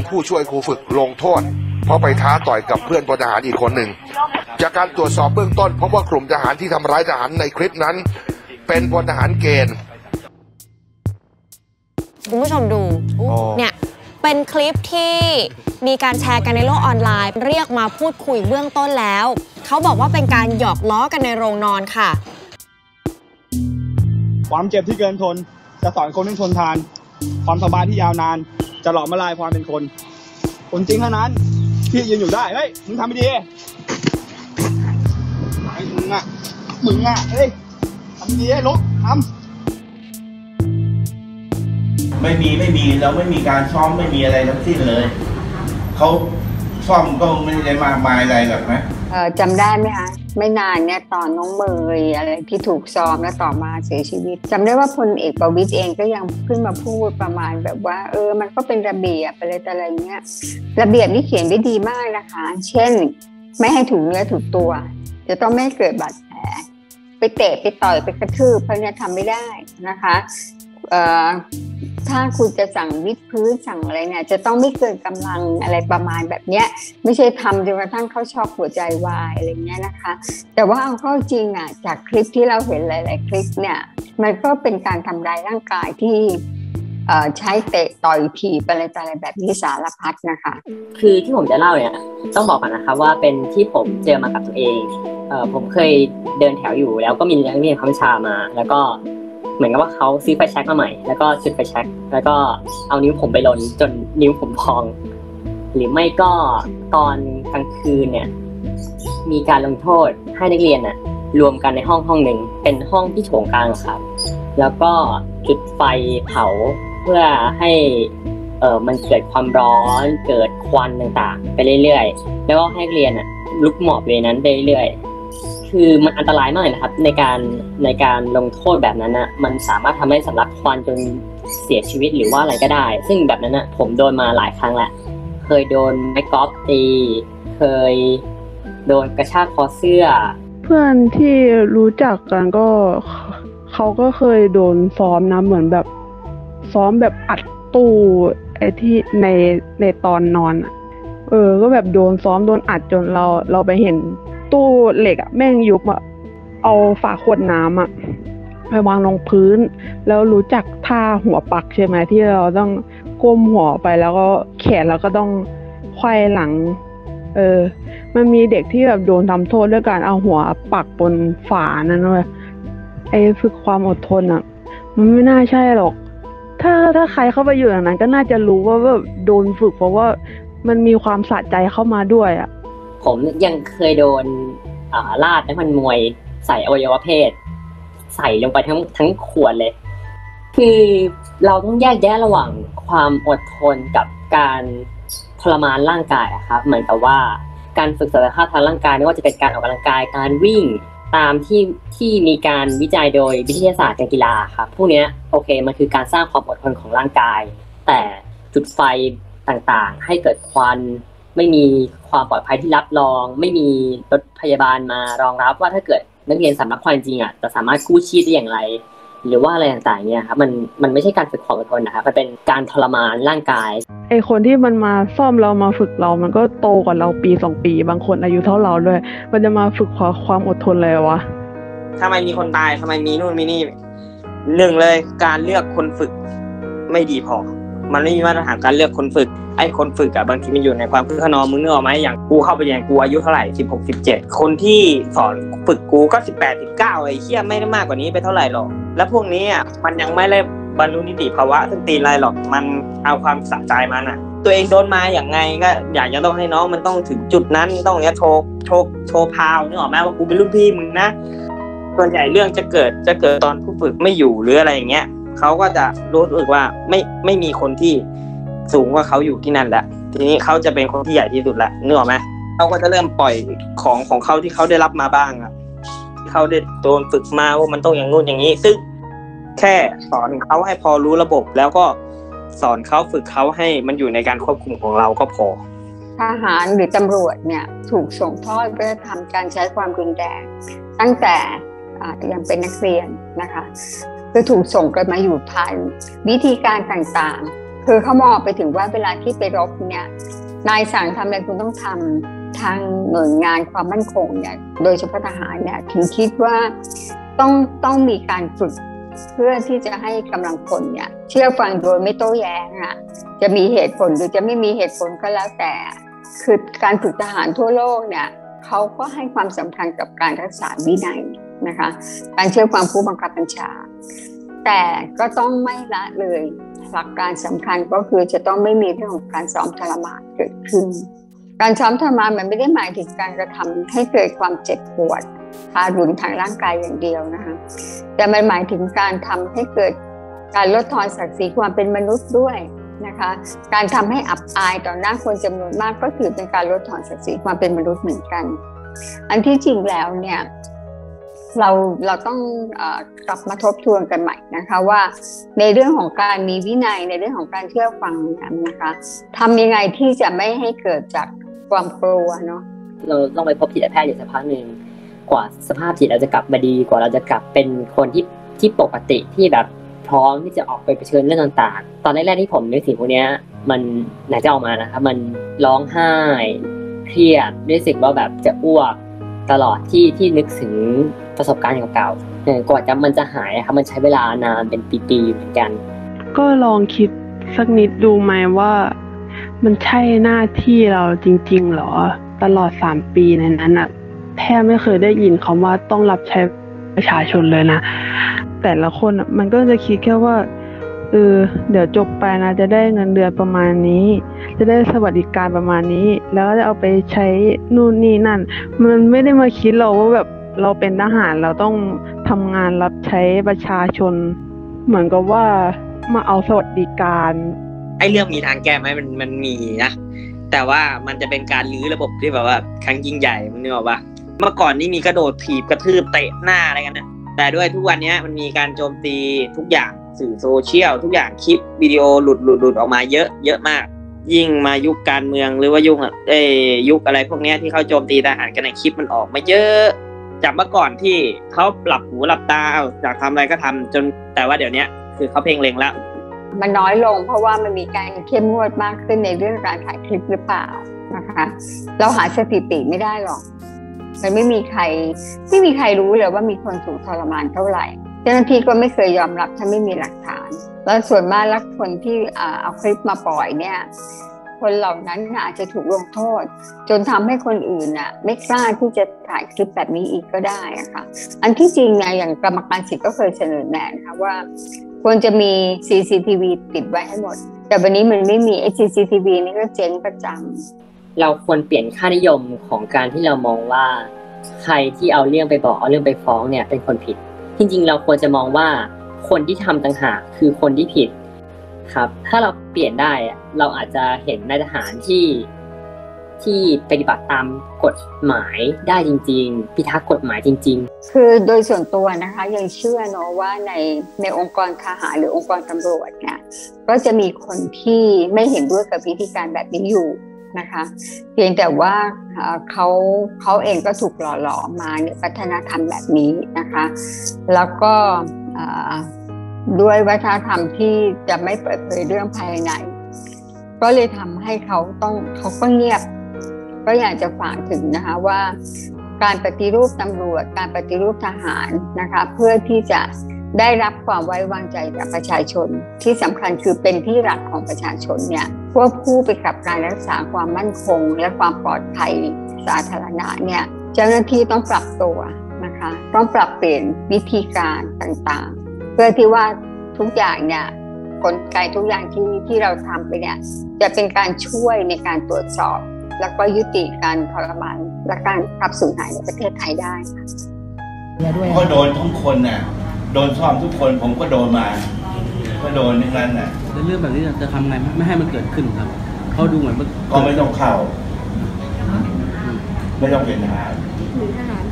ผู้ช่วยครูฝึกลงโทษเพราะไปท้าต่อยกับเพื่อนพลทหารอีกคนหนึ่งจากการตรวจสอบเบื้องต้นพบว่ากลุ่มทหารที่ทำร้ายทหารในคลิปนั้นเป็นพลทหารเกณฑ์คุณผู้ชมดูเนี่ยเป็นคลิปที่มีการแชร์กันในโลกออนไลน์เรียกมาพูดคุยเบื้องต้นแล้วเขาบอกว่าเป็นการหยอกล้อกันในโรงนอนค่ะความเจ็บที่เกินทนจะสอนคนให้ทนทานความสบายที่ยาวนานจะหลอมละลายความเป็นคนคนจริงเท่านั้นที่ยืนอยู่ได้เฮ้ยมึงทำไม่ดีมึงอ่ะเฮ้ยทำดีให้ลุกทำไม่มีแล้วไม่มีการซ้อมไม่มีอะไรทั้งสิ้นเลยเขาซ้อมก็ไม่ได้มากมายอะไรหรอกนะจำได้ไหมคะไม่นานเนี่ยตอนน้องเมยอะไรที่ถูกซ้อมแล้วต่อมาเสียชีวิตจำได้ว่าพลเอกประวิตรเองก็ยังขึ้นมาพูดประมาณแบบว่ามันก็เป็นระเบียบอะไรเงี้ยระเบียบนี่เขียนได้ดีมากนะคะเช่นไม่ให้ถูกเนื้อถูกตัวจะต้องไม่เกิดบาดแผลไปเตะไปต่อยไปกระทืบเพราะเนี่ยทำไม่ได้นะคะถ้าคุณจะสั่งวิดพื้นสั่งอะไรเนี่ยจะต้องไม่เกินกำลังอะไรประมาณแบบเนี้ยไม่ใช่ทำจนกระทั่งเขาช็อกหัวใจวายอะไรเงี้ยนะคะแต่ว่าเอาเข้าจริงจากคลิปที่เราเห็นหลายๆคลิปเนี่ยมันก็เป็นการทำร้ายร่างกายที่ใช้เตะต่อยถีบอะไรแบบนี้สารพัดนะคะคือที่ผมจะเล่าเนี่ยต้องบอกก่อนนะครับว่าเป็นที่ผมเจอมากับตัวเองผมเคยเดินแถวอยู่แล้วก็มีนักเรียนคำชามาแล้วก็เหมือนกับว่าเขาซื้อไฟแช็กมาใหม่แล้วก็จุดไฟแช็กแล้วก็เอานิ้วผมไปลนจนนิ้วผมพองหรือไม่ก็ตอนกลางคืนเนี่ยมีการลงโทษให้นักเรียนรวมกันในห้องหนึ่งเป็นห้องที่โถงกลางครับแล้วก็จุดไฟเผาเพื่อให้มันเกิดความร้อนเกิดควันต่างๆไปเรื่อยๆแล้วก็ให้นักเรียนลุกหมอบเลยนั้นไปเรื่อยๆคือมันอันตรายมากเลยนะครับในการลงโทษแบบนั้นมันสามารถทำให้สำลักควันจนเสียชีวิตหรือว่าอะไรก็ได้ซึ่งแบบนั้นผมโดนมาหลายครั้งแหละเคยโดนไม้กอล์ฟตีเคยโดนกระชากคอเสื้อเพื่อนที่รู้จักกันก็เขาก็เคยโดนซ้อมนะเหมือนแบบซ้อมแบบอัดตู้ไอ้ที่ในตอนนอนก็แบบโดนซ้อมโดนอัดจนเราไปเห็นตู้เหล็กแม่งยุบเอาฝาขวดน้ำไปวางลงพื้นแล้วรู้จักท่าหัวปักใช่ไหมที่เราต้องก้มหัวไปแล้วก็แขนเราก็ต้องไขว้หลังมันมีเด็กที่แบบโดนทำโทษด้วยการเอาหัวปักบนฝานั่นเลยฝึกความอดทนมันไม่น่าใช่หรอกถ้าใครเข้าไปอยู่อย่างนั้นก็น่าจะรู้ว่าแบบโดนฝึกเพราะว่ามันมีความสะใจเข้ามาด้วยผมยังเคยโดนราดน้ำมันมวยใส่อวัยวะเพศใส่ลงไปทั้งขวดเลยคือเราต้องแยกแยะระหว่างความอดทนกับการทรมานร่างกายครับเหมือนกับว่าการฝึกศักยภาพทางร่างกายไม่ว่าจะเป็นการออกกำลังกายการวิ่งตามที่มีการวิจัยโดยวิทยาศาสตร์การกีฬาครับพวกนี้โอเคมันคือการสร้างความอดทนของร่างกายแต่จุดไฟต่างๆให้เกิดควันไม่มีความปลอดภัยที่รับรองไม่มีรถพยาบาลมารองรับว่าถ้าเกิดนักเรียนสำลักควันจริงจะสามารถกู้ชีพได้อย่างไรหรือว่าอะไรต่างๆเนี่ยครับมันไม่ใช่การฝึกความอดทนนะครับมันเป็นการทรมานร่างกายคนที่มันมาซ่อมเรามาฝึกเรามันก็โตกว่าเราปี2ปีบางคนอายุเท่าเราด้วยมันจะมาฝึกความอดทนเลยวะทำไมมีคนตายทำไมมีนู่นมีนี่หนึ่งเลยการเลือกคนฝึกไม่ดีพอมันไม่มีมาตรฐานการเลือกคนฝึกไอ้คนฝึกบางทีมันอยู่ในความคึกขนองมึงนึกออกไหมอย่างกูเข้าไปอย่างกูอายุเท่าไหร่16 17คนที่สอนฝึกกูก็18 19ไอ้เหี้ยไม่ได้มากกว่านี้ไปเท่าไหร่หรอกแล้วพวกนี้มันยังไม่ได้บรรลุนิติภาวะซึ่งตีนอะไรหรอกมันเอาความสะใจมันตัวเองโดนมาอย่างไงก็อยากจะต้องให้น้องมันต้องถึงจุดนั้นต้องโชว์พาวนึกออกไหมว่ากูเป็นรุ่นพี่มึงนะส่วนใหญ่เรื่องจะเกิดตอนผู้ฝึกไม่อยู่หรืออะไรอย่างเงี้ยเขาก็จะรู้สึกว่าไม่มีคนที่สูงกว่าเขาอยู่ที่นั่นแหละทีนี้เขาจะเป็นคนที่ใหญ่ที่สุดละนึกออกไหมเขาก็จะเริ่มปล่อยของเขาที่เขาได้รับมาบ้างเขาได้โดนฝึกมาว่ามันต้องอย่างนู้นอย่างนี้ซึ่งแค่สอนเขาให้พอรู้ระบบแล้วก็สอนเขาฝึกเขาให้มันอยู่ในการควบคุมของเราก็พอทหารหรือตำรวจเนี่ยถูกส่งทอดวัฒนธรรมการใช้ความรุนแรงตั้งแต่ยังเป็นนักเรียนนะคะคือถูกส่งกันมาอยู่ผ่านวิธีการต่างๆคือเขามองไปถึงว่าเวลาที่ไปรบเนี่ยนายสั่งทำอะไรคุณต้องทำทางหน่วยงานความมั่นคงเนี่ยโดยเฉพาะทหารเนี่ยถึงคิดว่าต้องมีการฝึกเพื่อที่จะให้กำลังพลเนี่ยเชื่อฟังโดยไม่โต้แย้งอ่ะจะมีเหตุผลหรือจะไม่มีเหตุผลก็แล้วแต่คือการฝึกทหารทั่วโลกเนี่ยเขาก็ให้ความสำคัญกับการรักษาวินัยนะคะการเชื่อฟังผู้บังคับบัญชาแต่ก็ต้องไม่ละเลยหลักการสำคัญก็คือจะต้องไม่มีเรื่องของการซ้อมทรมานเกิดขึ้นการซ้อมทรมานมันไม่ได้หมายถึงการกระทำให้เกิดความเจ็บปวดทารุณทางร่างกายอย่างเดียวนะคะแต่มันหมายถึงการทำให้เกิดการลดทอนศักดิ์ศรีความเป็นมนุษย์ด้วยนะคะการทำให้อับอายต่อหน้าคนจำนวนมากก็ถือเป็นการลดทอนศักดิ์ศรีความเป็นมนุษย์เหมือนกันอันที่จริงแล้วเนี่ยเราต้องกลับมาทบทวนกันใหม่นะคะว่าในเรื่องของการมีวินัยในเรื่องของการเชื่อฟังนะคะทำยังไงที่จะไม่ให้เกิดจากความกลัวเนาะเราต้องไปพบจิตแพทย์อยู่สักพักหนึ่งกว่าสภาพจิตเราจะกลับมาดีกว่าเราจะกลับเป็นคนที่ปกติที่แบบพร้อมที่จะออกไปเผชิญเรื่องต่างๆตอนแรกๆที่ผมนึกถึงพวกนี้มันไหนจะออกมานะครับมันร้องไห้เครียดรู้สึกว่าแบบจะอ้วกตลอดที่นึกถึงประสบการณ์เก่าๆกว่ามันจะหายครับมันใช้เวลานานเป็นปีๆเหมือนกันก็ลองคิดสักนิดดูไหมว่ามันใช่หน้าที่เราจริงๆหรอตลอด3 ปีในนั้นน่ะแทบไม่เคยได้ยินคำว่าต้องรับใช้ประชาชนเลยนะแต่ละคนมันก็จะคิดแค่ว่าเดี๋ยวจบไปนะจะได้เงินเดือนประมาณนี้จะได้สวัสดิการประมาณนี้แล้วก็จะเอาไปใช้นู่นนี่นั่นมันไม่ได้มาคิดเราว่าแบบเราเป็นทหารเราต้องทำงานรับใช้ประชาชนเหมือนกับว่ามาเอาสวัสดิการไอ้เรื่องมีทางแก้ไหมมันมีนะแต่ว่ามันจะเป็นการลื้อระบบที่แบบว่าครั้งยิ่งใหญ่มึงนึกออกปะเมื่อก่อนนี่มีกระโดดถีบกระทืบเตะหน้าอะไรกันนะแต่ด้วยทุกวันนี้มันมีการโจมตีทุกอย่างสื่อโซเชียลทุกอย่างคลิปวิดีโอหลุดออกมาเยอะมากยิ่งมายุคการเมืองหรือว่ายุคอะไรพวกนี้ที่เขาโจมตีทหารกันในคลิปมันออกมาเยอะจากเมื่อก่อนที่เขาหลับหูหลับตาอยากทำอะไรก็ทำจนแต่ว่าเดี๋ยวนี้คือเขาเพ่งเล็งแล้วมันน้อยลงเพราะว่ามันมีการเข้มงวดมากขึ้นในเรื่องการถ่ายคลิปหรือเปล่านะคะเราหาสถิติไม่ได้หรอกมันไม่มีใครรู้เลยว่ามีคนถูกทรมานเท่าไหร่เจ้าหน้าที่ก็ไม่เคยยอมรับถ้าไม่มีหลักฐานแล้วส่วนมากแล้วคนที่เอาคลิปมาปล่อยเนี่ยคนเหล่านั้นอาจจะถูกลงโทษจนทำให้คนอื่นไม่กล้าที่จะถ่ายคลิปแบบนี้อีกก็ได้ค่ะอันที่จริงนะอย่างกรรมการสิทธิ์ก็เคยเสนอแนะนะคะว่าควรจะมี CCTV ติดไว้ให้หมดแต่วันนี้มันไม่มี CCTV นี่ก็เจ๊งประจำเราควรเปลี่ยนค่านิยมของการที่เรามองว่าใครที่เอาเรื่องไปบอกเอาเรื่องไปฟ้องเนี่ยเป็นคนผิดจริงๆเราควรจะมองว่าคนที่ทำต่างหากคือคนที่ผิดครับถ้าเราเปลี่ยนได้เราอาจจะเห็นนายทหารที่ปฏิบัติตามกฎหมายได้จริงๆพิทักษ์กฎหมายจริงๆคือโดยส่วนตัวนะคะยังเชื่อเนาะว่าในองค์กรทหารหรือองค์กรตำรวจเนี่ยก็จะมีคนที่ไม่เห็นด้วยกับวิธีการแบบนี้อยู่นะคะเพียงแต่ว่าเขาเองก็ถูกหล่อหลอมมาในวัฒนธรรมแบบนี้นะคะแล้วก็ด้วยวัฒนธรรมที่จะไม่เปิดเผยเรื่องภายในก็เลยทำให้เขาก็เงียบก็อยากจะฝากถึงนะคะว่าการปฏิรูปตำรวจการปฏิรูปทหารนะคะเพื่อที่จะได้รับความไว้วางใจจากประชาชนที่สำคัญคือเป็นที่รักของประชาชนเนี่ยควบคู่ไปกับการรักษาความมั่นคงและความปลอดภัยสาธารณะเนี่ยเจ้าหน้าที่ต้องปรับตัวนะคะต้องปรับเปลี่ยนวิธีการต่างๆเพื่อที่ว่าทุกอย่างเนี่ยกลไกทุกอย่างที่เราทำไปเนี่ยจะเป็นการช่วยในการตรวจสอบแล้วก็ยุติการทรมานและการขับสูญหายในประเทศไทยได้ก็โดนทุกคนน่ะโดนซ่อมทุกคนผมก็โดนมาก็โดนทั้งนั้นน่ะแล้วเรื่องแบบนี้จะทำไงไม่ให้มันเกิดขึ้นครับเขาดูเหมือนก็ไม่ต้องเข้าไม่ต้องเป็นทหาร